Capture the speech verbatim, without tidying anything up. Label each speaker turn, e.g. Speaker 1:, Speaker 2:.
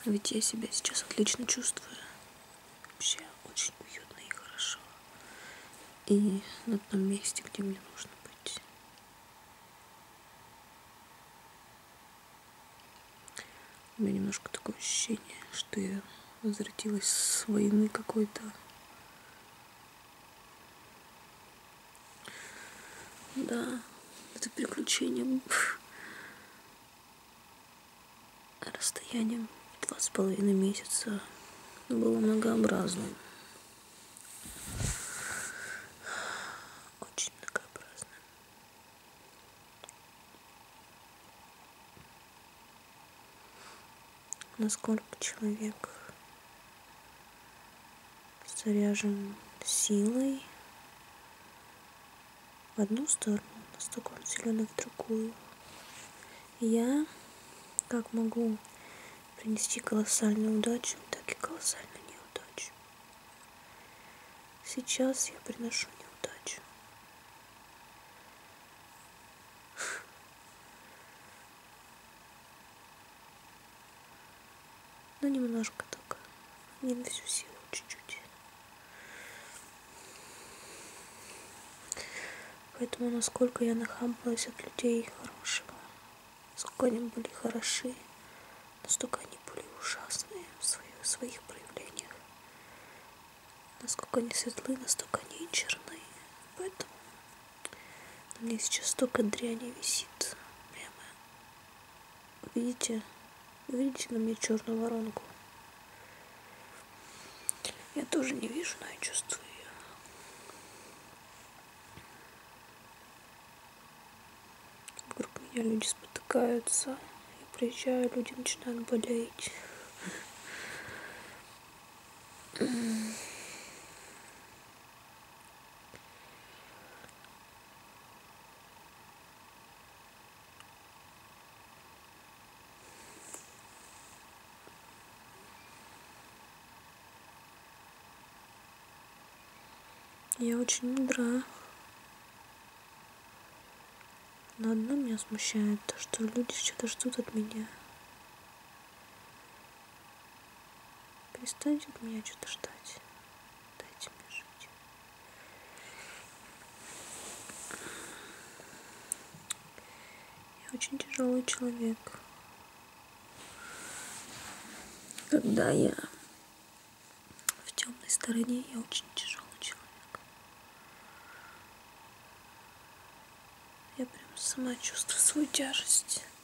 Speaker 1: Ведь я себя сейчас отлично чувствую. Вообще очень уютно и хорошо. И на том месте, где мне нужно быть. У меня немножко такое ощущение, что я возвратилась с войны какой-то. Да, это приключение расстоянием два с половиной месяца было многообразным. Очень многообразным. Насколько человек заряжен силой в одну сторону, настолько он силен в другую. Я как могу принести колоссальную удачу, так и колоссальную неудачу. Сейчас я приношу неудачу. Ну, немножко только. Не на всю силу, чуть-чуть. Поэтому насколько я нахампалась от людей хорошего, насколько они были хороши, настолько они были ужасные в своих, в своих проявлениях. Насколько они светлы, настолько они и черны. Поэтому на мне сейчас столько дряни висит. Прямо. Видите? Видите на мне черную воронку? Я тоже не вижу, но я чувствую ее. Вокруг меня люди спотыкаются. Я приезжаю, люди начинают болеть. Я очень мудра. Но одно меня смущает, то, что люди что-то ждут от меня. Перестаньте от меня что-то ждать. Дайте мне жить. Я очень тяжелый человек. Когда я в темной стороне, я очень тяжелый человек. Я прям сама чувствую свою тяжесть.